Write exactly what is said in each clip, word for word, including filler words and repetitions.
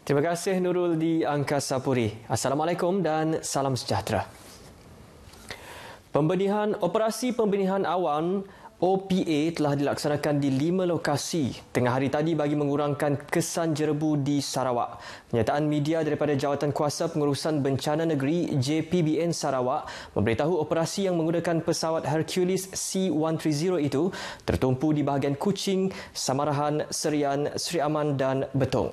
Terima kasih Nurul di Angkasa Puri. Assalamualaikum dan salam sejahtera. Pembenihan Operasi Pembenihan Awan O P A telah dilaksanakan di lima lokasi tengah hari tadi bagi mengurangkan kesan jerebu di Sarawak. Penyataan media daripada Jawatan Kuasa Pengurusan Bencana Negeri J P B N Sarawak memberitahu operasi yang menggunakan pesawat Hercules C seratus tiga puluh itu tertumpu di bahagian Kuching, Samarahan, Serian, Seri Aman dan Betong.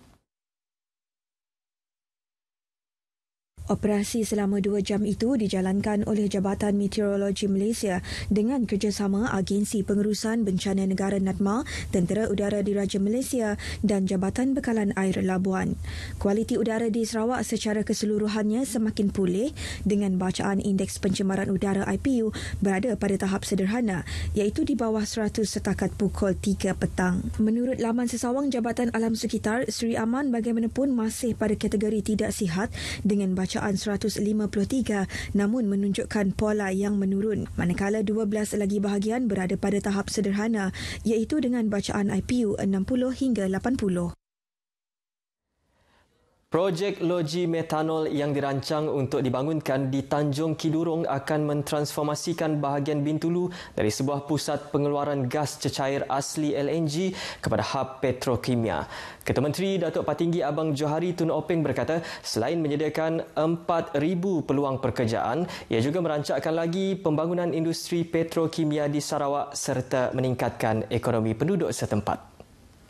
Operasi selama dua jam itu dijalankan oleh Jabatan Meteorologi Malaysia dengan kerjasama Agensi Pengurusan Bencana Negara NADMA, Tentera Udara Diraja Malaysia dan Jabatan Bekalan Air Labuan. Kualiti udara di Sarawak secara keseluruhannya semakin pulih dengan bacaan Indeks Pencemaran Udara I P U berada pada tahap sederhana iaitu di bawah seratus setakat pukul tiga petang. Menurut laman sesawang Jabatan Alam Sekitar, Seri Aman bagaimanapun masih pada kategori tidak sihat dengan bacaan seratus lima puluh tiga namun menunjukkan pola yang menurun, manakala dua belas lagi bahagian berada pada tahap sederhana iaitu dengan bacaan I P U enam puluh hingga lapan puluh. Projek loji metanol yang dirancang untuk dibangunkan di Tanjung Kidurong akan mentransformasikan bahagian Bintulu dari sebuah pusat pengeluaran gas cecair asli L N G kepada hub petrokimia. Ketua Menteri Datuk Patinggi Abang Johari Tun Openg berkata, selain menyediakan empat ribu peluang pekerjaan, ia juga merancangkan lagi pembangunan industri petrokimia di Sarawak serta meningkatkan ekonomi penduduk setempat.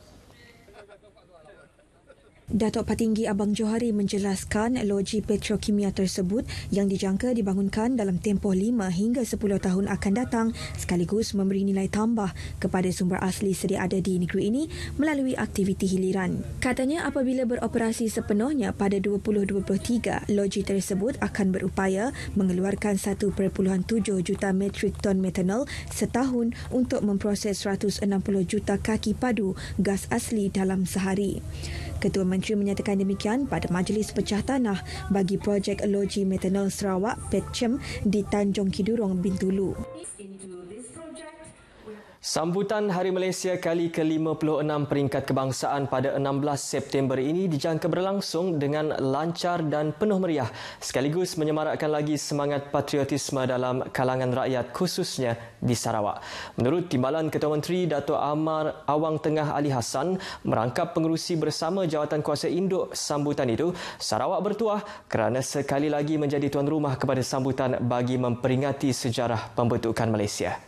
Datuk Patinggi Abang Johari menjelaskan loji petrokimia tersebut yang dijangka dibangunkan dalam tempoh lima hingga sepuluh tahun akan datang sekaligus memberi nilai tambah kepada sumber asli sedia ada di negeri ini melalui aktiviti hiliran. Katanya apabila beroperasi sepenuhnya pada dua ribu dua puluh tiga, loji tersebut akan berupaya mengeluarkan satu perpuluhan tujuh juta metrik ton metanol setahun untuk memproses seratus enam puluh juta kaki padu gas asli dalam sehari. Ketua Menteri menyatakan demikian pada Majlis Pecah Tanah bagi projek loji metanol Sarawak Petchem di Tanjung Kidurong, Bintulu. Sambutan Hari Malaysia kali ke lima puluh enam peringkat kebangsaan pada enam belas September ini dijangka berlangsung dengan lancar dan penuh meriah sekaligus menyemarakkan lagi semangat patriotisme dalam kalangan rakyat khususnya di Sarawak. Menurut Timbalan Ketua Menteri Datuk Amar Awang Tengah Ali Hassan, merangkap pengerusi bersama Jawatan Kuasa Induk sambutan itu, Sarawak bertuah kerana sekali lagi menjadi tuan rumah kepada sambutan bagi memperingati sejarah pembentukan Malaysia.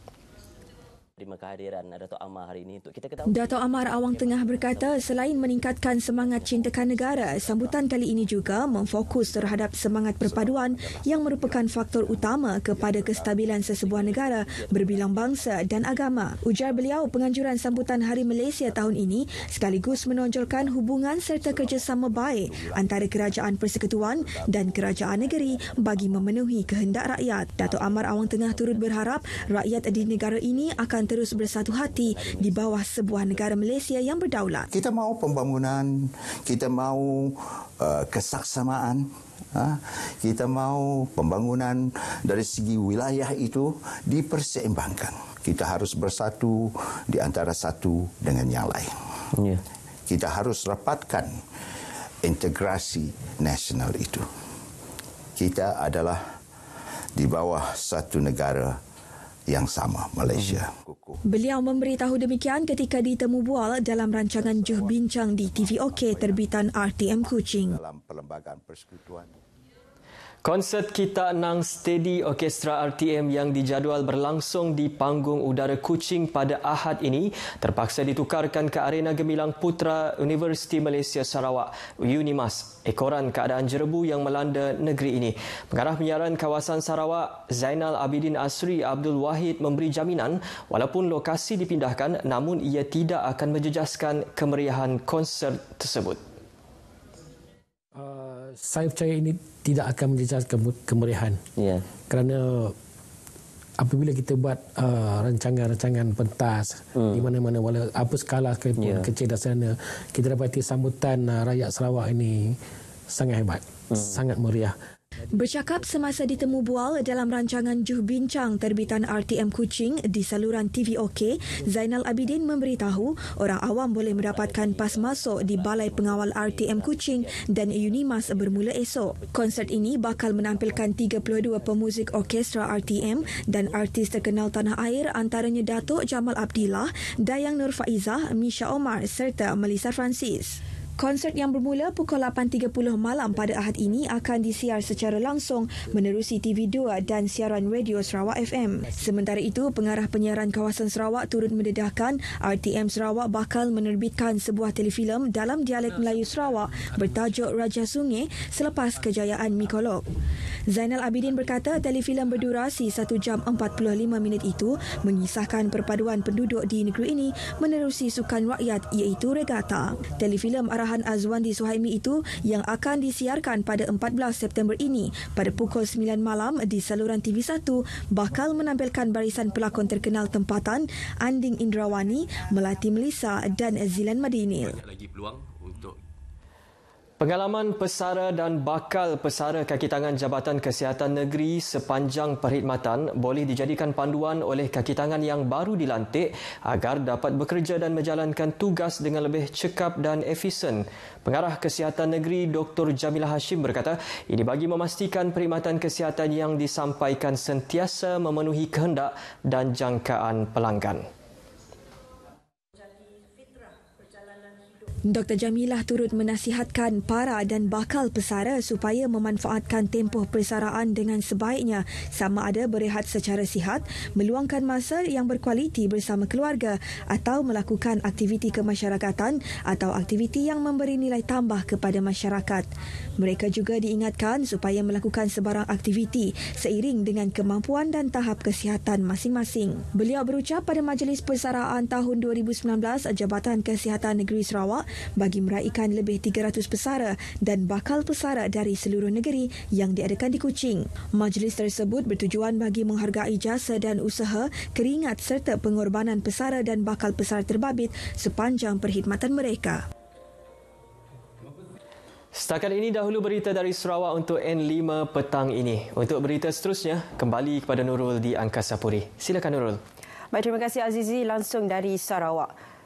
Terima kehadiran Datuk Amar hari ini untuk kita ketahui. Datuk Amar Awang Tengah berkata selain meningkatkan semangat cintakan negara, sambutan kali ini juga memfokus terhadap semangat perpaduan yang merupakan faktor utama kepada kestabilan sesebuah negara berbilang bangsa dan agama. Ujar beliau, penganjuran sambutan Hari Malaysia tahun ini sekaligus menonjolkan hubungan serta kerjasama baik antara Kerajaan Persekutuan dan Kerajaan Negeri bagi memenuhi kehendak rakyat. Datuk Amar Awang Tengah turut berharap rakyat di negara ini akan terus bersatu hati di bawah sebuah negara Malaysia yang berdaulat. Kita mahu pembangunan, kita mahu uh, kesaksamaan, uh, kita mahu pembangunan dari segi wilayah itu diperseimbangkan. Kita harus bersatu di antara satu dengan yang lain. Yeah. Kita harus rapatkan integrasi nasional itu. Kita adalah di bawah satu negara yang sama, Malaysia. Beliau memberitahu demikian ketika ditemu bual dalam rancangan Juh Bincang di T V OK terbitan R T M Kuching. Dalam perlembagaan persekutuan. Konsert Kita Nang Steady Orkestra R T M yang dijadual berlangsung di Panggung Udara Kuching pada Ahad ini terpaksa ditukarkan ke Arena Gemilang Putra Universiti Malaysia Sarawak UNIMAS ekoran keadaan jerebu yang melanda negeri ini. Pengarah penyiaran kawasan Sarawak Zainal Abidin Asri Abdul Wahid memberi jaminan walaupun lokasi dipindahkan namun ia tidak akan menjejaskan kemeriahan konsert tersebut. Uh, saya percaya ini tidak akan menjejaskan kemeriahan. Yeah. Kerana apabila kita buat uh, rancangan-rancangan pentas hmm. di mana-mana wala apa skala sekalipun yeah. kecil dan sana, kita dapati sambutan uh, rakyat Sarawak ini sangat hebat, hmm. sangat meriah. Bercakap semasa ditemu bual dalam rancangan Juh Bincang terbitan R T M Kuching di saluran T V OK, Zainal Abidin memberitahu orang awam boleh mendapatkan pas masuk di Balai Pengawal R T M Kuching dan Unimas bermula esok. Konsert ini bakal menampilkan tiga puluh dua pemuzik orkestra R T M dan artis terkenal tanah air antaranya Datuk Jamal Abdillah, Dayang Nur Faizah, Misha Omar serta Melissa Francis. Konsert yang bermula pukul lapan tiga puluh malam pada Ahad ini akan disiar secara langsung menerusi T V dua dan siaran radio Sarawak F M. Sementara itu, Pengarah Penyiaran Kawasan Sarawak turut mendedahkan R T M Sarawak bakal menerbitkan sebuah telefilm dalam dialek Melayu Sarawak bertajuk Raja Sungai selepas kejayaan Mikolog. Zainal Abidin berkata telefilm berdurasi satu jam empat puluh lima minit itu mengisahkan perpaduan penduduk di negeri ini menerusi sukan rakyat iaitu regata. Telefilm arahan Azwandi Suhaimi itu yang akan disiarkan pada empat belas September ini pada pukul sembilan malam di saluran T V satu bakal menampilkan barisan pelakon terkenal tempatan Anding Indrawani, Melati Melissa dan Zilan Madinil. Pengalaman pesara dan bakal pesara kaki tangan Jabatan Kesihatan Negeri sepanjang perkhidmatan boleh dijadikan panduan oleh kaki tangan yang baru dilantik agar dapat bekerja dan menjalankan tugas dengan lebih cekap dan efisien. Pengarah Kesihatan Negeri Doktor Jamilah Hashim berkata, ini bagi memastikan perkhidmatan kesihatan yang disampaikan sentiasa memenuhi kehendak dan jangkaan pelanggan. Doktor Jamilah turut menasihatkan para dan bakal pesara supaya memanfaatkan tempoh persaraan dengan sebaiknya sama ada berehat secara sihat, meluangkan masa yang berkualiti bersama keluarga atau melakukan aktiviti kemasyarakatan atau aktiviti yang memberi nilai tambah kepada masyarakat. Mereka juga diingatkan supaya melakukan sebarang aktiviti seiring dengan kemampuan dan tahap kesihatan masing-masing. Beliau berucap pada Majlis Persaraan tahun dua ribu sembilan belas Jabatan Kesihatan Negeri Sarawak bagi meraihkan lebih tiga ratus pesara dan bakal pesara dari seluruh negeri yang diadakan di Kuching. Majlis tersebut bertujuan bagi menghargai jasa dan usaha, keringat serta pengorbanan pesara dan bakal pesara terbabit sepanjang perkhidmatan mereka. Setakat ini dahulu berita dari Sarawak untuk N lima petang ini. Untuk berita seterusnya, kembali kepada Nurul di Angkasa Puri. Silakan Nurul. Baik, terima kasih Azizi langsung dari Sarawak.